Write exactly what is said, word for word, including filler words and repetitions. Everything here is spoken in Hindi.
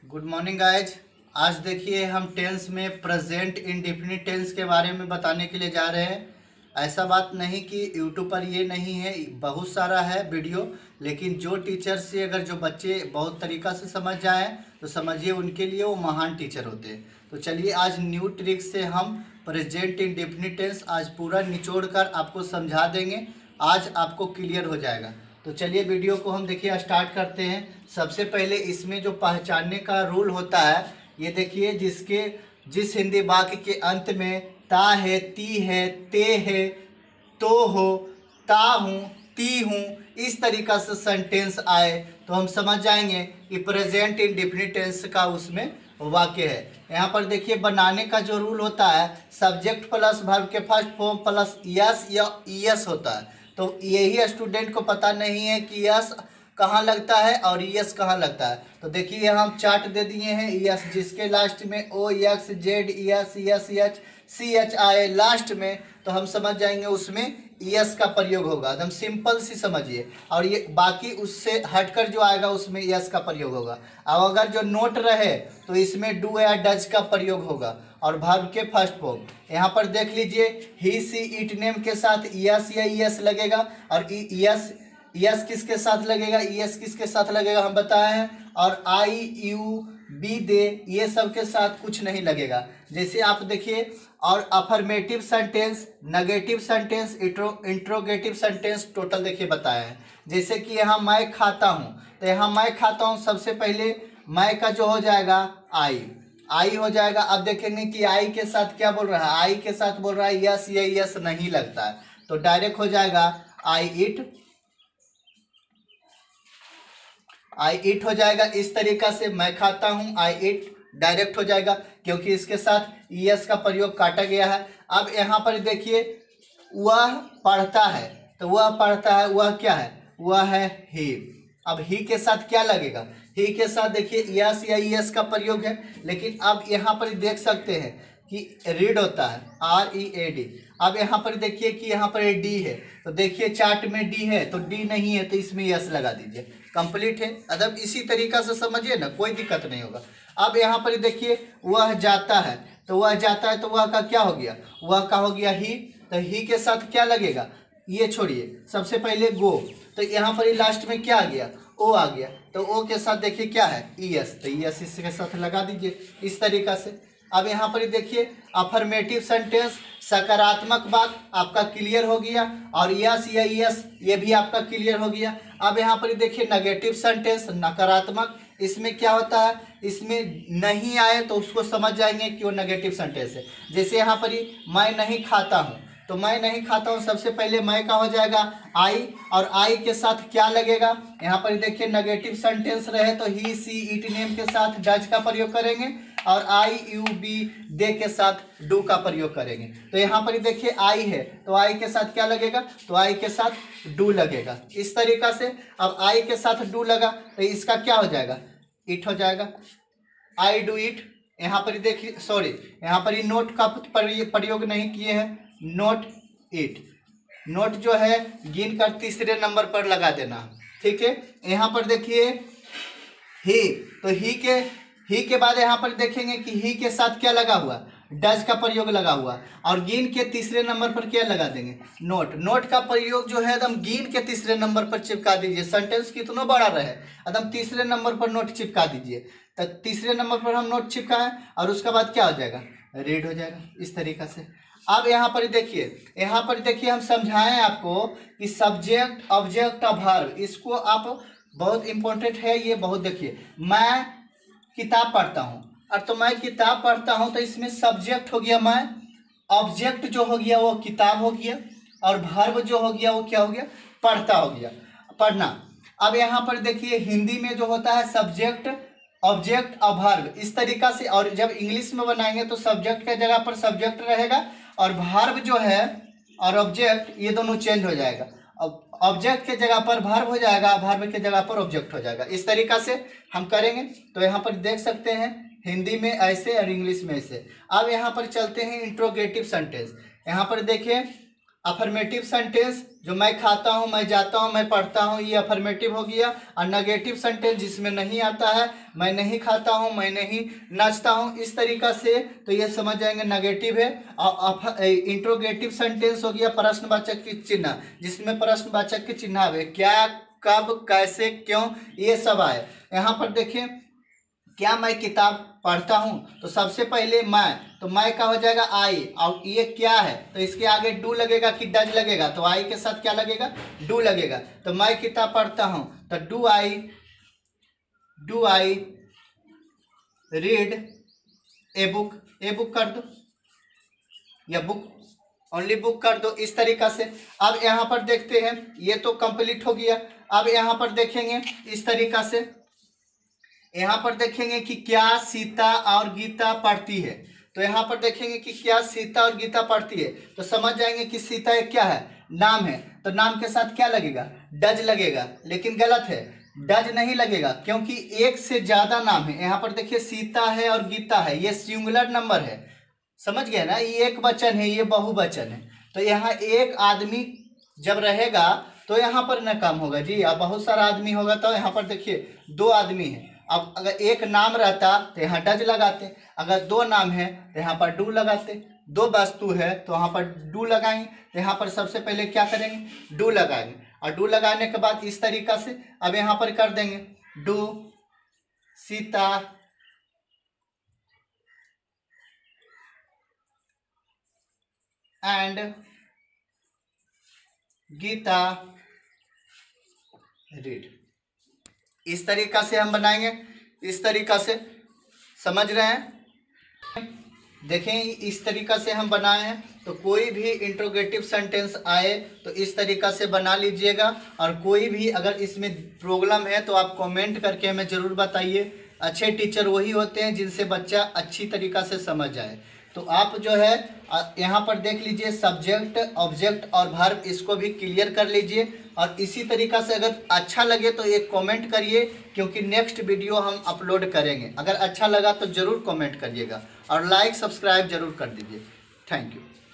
Good morning guys. आज देखिए हम टेंस में प्रेजेंट इंडेफिनिट टेंस के बारे में बताने के लिए जा रहे हैं। ऐसा बात नहीं कि यूट्यूब पर ये नहीं है, बहुत सारा है वीडियो, लेकिन जो टीचर से अगर जो बच्चे बहुत तरीक़ा से समझ जाएं तो समझिए उनके लिए वो महान टीचर होते हैं। तो चलिए आज न्यू ट्रिक से हम प्रेजेंट इंडेफिनिट टेंस आज पूरा निचोड़ कर आपको समझा देंगे। आज आपको क्लियर हो जाएगा। तो चलिए वीडियो को हम देखिए स्टार्ट करते हैं। सबसे पहले इसमें जो पहचानने का रूल होता है, ये देखिए जिसके जिस हिंदी वाक्य के अंत में ता है, ती है, ते है, तो हो, ता हूँ, ती हूँ, इस तरीक़ा से सेंटेंस आए तो हम समझ जाएंगे कि प्रेजेंट इंडेफिनिट टेंस का उसमें वाक्य है। यहाँ पर देखिए बनाने का जो रूल होता है, सब्जेक्ट प्लस वर्ब के फर्स्ट फॉर्म प्लस यस या ईएस होता है। तो यही स्टूडेंट को पता नहीं है कि यस कहाँ लगता है और यस कहाँ लगता है। तो देखिए हम चार्ट दे दिए हैं, यस जिसके लास्ट में O X Z S S H C H आए लास्ट में, तो हम समझ जाएंगे उसमें यस का प्रयोग होगा। एकदम सिंपल सी समझिए। और ये बाकी उससे हटकर जो आएगा उसमें यस का प्रयोग होगा। अब अगर जो नोट रहे तो इसमें डू या डज का प्रयोग होगा और वर्ब के फर्स्ट फॉर्म। यहाँ पर देख लीजिए ही सी इट नेम के साथ यस या यस लगेगा और यस यस किसके साथ लगेगा, यस किसके साथ लगेगा हम बताए हैं। और आई यू बी दे ये सब के साथ कुछ नहीं लगेगा। जैसे आप देखिए और affirmative sentence, negative sentence, interrogative sentence total देखिए बताया है। जैसे कि यहाँ मैं खाता हूँ, तो यहाँ मैं खाता हूँ सबसे पहले मैं का जो हो जाएगा आई आई हो जाएगा। अब देखेंगे कि आई के साथ क्या बोल रहा है, आई के साथ बोल रहा है यस ये यस नहीं लगता है, तो डायरेक्ट हो जाएगा आई इट आई इट हो जाएगा। इस तरीक़ा से मैं खाता हूँ आई इट डायरेक्ट हो जाएगा क्योंकि इसके साथ यस का प्रयोग काटा गया है। अब यहाँ पर देखिए वह पढ़ता है, तो वह पढ़ता है वह क्या है, वह है ही। अब ही के साथ क्या लगेगा, ही के साथ देखिए यस या यस का प्रयोग है। लेकिन अब यहाँ पर देख सकते हैं कि रीड होता है आर ई ए डी। अब यहाँ पर देखिए कि यहाँ पर डी है, तो देखिए चार्ट में डी है तो डी नहीं है तो इसमें यस लगा दीजिए, कंप्लीट है। अदब इसी तरीक़ा से समझिए ना, कोई दिक्कत नहीं होगा। अब यहाँ पर देखिए वह जाता है, तो वह जाता है तो वह का क्या हो गया, वह का हो गया ही। तो ही के साथ क्या लगेगा, ये छोड़िए सबसे पहले गो, तो यहाँ पर लास्ट में क्या आ गया, ओ आ गया। तो ओ के साथ देखिए क्या है यस, तो यस इसके साथ लगा दीजिए इस तरीक़ा से। अब यहाँ पर देखिए अफर्मेटिव सेंटेंस सकारात्मक बात आपका क्लियर हो गया और यस या यस ये भी आपका क्लियर हो गया। अब यहाँ पर देखिए नेगेटिव सेंटेंस नकारात्मक, इसमें क्या होता है, इसमें नहीं आए तो उसको समझ जाएंगे कि वो नेगेटिव सेंटेंस है। जैसे यहाँ पर ही मैं नहीं खाता हूँ, तो मैं नहीं खाता हूँ सबसे पहले मैं का हो जाएगा आई, और आई के साथ क्या लगेगा, यहाँ पर देखिए नेगेटिव सेंटेंस रहे तो ही सी इट नेम के साथ डज का प्रयोग करेंगे और आई यू बी दे के साथ डू का प्रयोग करेंगे। तो यहाँ पर देखिए आई है तो आई के साथ क्या लगेगा, तो आई के साथ डू लगेगा इस तरीक़ा से। अब आई के साथ डू लगा तो इसका क्या हो जाएगा, इट हो जाएगा, आई डू इट। यहाँ पर देखिए सॉरी यहाँ पर नोट का प्रयोग नहीं किए हैं, नोट इट, नोट जो है गिन कर तीसरे नंबर पर लगा देना, ठीक है। यहाँ पर देखिए ही, तो ही के ही के बाद यहाँ पर देखेंगे कि ही के साथ क्या लगा हुआ, डज का प्रयोग लगा हुआ, और गिन के तीसरे नंबर पर क्या लगा देंगे, नोट। नोट का प्रयोग जो है एकदम गिन के तीसरे नंबर पर चिपका दीजिए, सेंटेंस कितना बड़ा रहे एकदम तीसरे नंबर पर नोट चिपका दीजिए। तो तीसरे नंबर पर हम नोट चिपकाएं और उसके बाद क्या हो जाएगा, रीड हो जाएगा इस तरीक़ा से। अब यहाँ पर देखिए यहाँ पर देखिए हम समझाएं आपको कि सब्जेक्ट ऑब्जेक्ट और वर्ब, इसको आप बहुत इंपॉर्टेंट है ये, बहुत देखिए मैं किताब पढ़ता हूँ, और तो मैं किताब पढ़ता हूँ तो इसमें सब्जेक्ट हो गया मैं, ऑब्जेक्ट जो हो गया वो किताब हो गया, और वर्ब जो हो गया वो क्या हो गया, पढ़ता हो गया, पढ़ना। अब यहाँ पर देखिए हिंदी में जो होता है सब्जेक्ट ऑब्जेक्ट और वर्ब इस तरीक़ा से, और जब इंग्लिश में बनाएंगे तो सब्जेक्ट के जगह पर सब्जेक्ट रहेगा और वर्ब जो है और ऑब्जेक्ट ये दोनों चेंज हो जाएगा। अब ऑब्जेक्ट के जगह पर वर्ब हो जाएगा, वर्ब के जगह पर ऑब्जेक्ट हो जाएगा, इस तरीक़ा से हम करेंगे। तो यहाँ पर देख सकते हैं हिंदी में ऐसे और इंग्लिश में ऐसे। अब यहाँ पर चलते हैं इंट्रोगेटिव सेंटेंस। यहाँ पर देखिए अफर्मेटिव सेंटेंस जो मैं खाता हूँ, मैं जाता हूँ, मैं पढ़ता हूँ, ये अफर्मेटिव हो गया। और नेगेटिव सेंटेंस जिसमें नहीं आता है, मैं नहीं खाता हूँ, मैं नहीं नाचता हूँ, इस तरीका से तो ये समझ जाएंगे नेगेटिव है। और इंट्रोगेटिव सेंटेंस हो गया प्रश्नवाचक की चिन्ह, जिसमें प्रश्नवाचक के चिन्ह आवे, क्या, कब, कैसे, क्यों, ये सब आए। यहाँ पर देखिए, क्या मैं किताब पढ़ता हूँ, तो सबसे पहले मैं, तो मैं का हो जाएगा आई, और ये क्या है तो इसके आगे डू लगेगा कि डज लगेगा, तो आई के साथ क्या लगेगा, डू लगेगा। तो मैं किताब पढ़ता हूँ तो do I, do I read a book, a book कर दो या बुक, ओनली बुक कर दो, इस तरीका से। अब यहाँ पर देखते हैं, ये तो कंप्लीट हो गया। अब यहाँ पर देखेंगे इस तरीका से, यहाँ पर देखेंगे कि क्या सीता और गीता पढ़ती है, तो यहाँ पर देखेंगे कि क्या सीता और गीता पढ़ती है, तो समझ जाएंगे कि सीता एक क्या है, नाम है, तो नाम के साथ क्या लगेगा, डज लगेगा। लेकिन गलत है, डज नहीं लगेगा, क्योंकि एक से ज्यादा नाम है। यहाँ पर देखिए सीता है और गीता है, ये सिंगुलर नंबर है, समझ गए ना, ये एक वचन है, ये बहुवचन है। तो यहाँ एक आदमी जब रहेगा तो यहाँ पर न काम होगा जी, अब बहुत सारा आदमी होगा तो यहाँ पर देखिए दो आदमी है। अब अगर एक नाम रहता तो यहाँ डज लगाते, अगर दो नाम है तो यहाँ पर डू लगाते, दो वस्तु है तो यहाँ पर डू लगाएंगे। तो यहाँ पर सबसे पहले क्या करेंगे, डू लगाएंगे, और डू लगाने के बाद इस तरीका से अब यहाँ पर कर देंगे, do Sita and Gita read, इस तरीका से हम बनाएंगे, इस तरीका से, समझ रहे हैं। देखें इस तरीका से हम बनाए हैं, तो कोई भी इंट्रोगेटिव सेंटेंस आए तो इस तरीका से बना लीजिएगा। और कोई भी अगर इसमें प्रॉब्लम है तो आप कमेंट करके हमें ज़रूर बताइए। अच्छे टीचर वही होते हैं जिनसे बच्चा अच्छी तरीका से समझ जाए। तो आप जो है यहाँ पर देख लीजिए, सब्जेक्ट, ऑब्जेक्ट और वर्ब, इसको भी क्लियर कर लीजिए। और इसी तरीका से अगर अच्छा लगे तो एक कमेंट करिए, क्योंकि नेक्स्ट वीडियो हम अपलोड करेंगे। अगर अच्छा लगा तो ज़रूर कमेंट करिएगा और लाइक सब्सक्राइब जरूर कर दीजिए। Thank you.